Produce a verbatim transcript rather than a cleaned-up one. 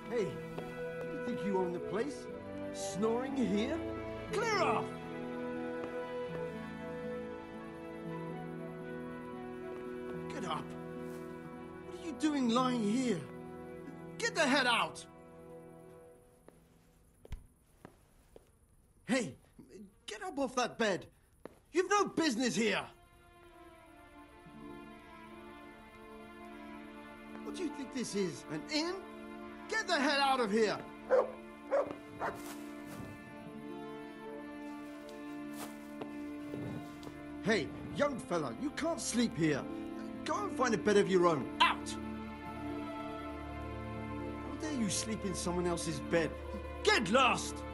Hey, you think you own the place? Snoring here? Clear off! Get up! What are you doing lying here? Get the head out! Hey, get up off that bed! You've no business here! What do you think this is, an inn? Get the hell out of here! Hey, young fella, you can't sleep here. Go and find a bed of your own. Out! How dare you sleep in someone else's bed? Get lost!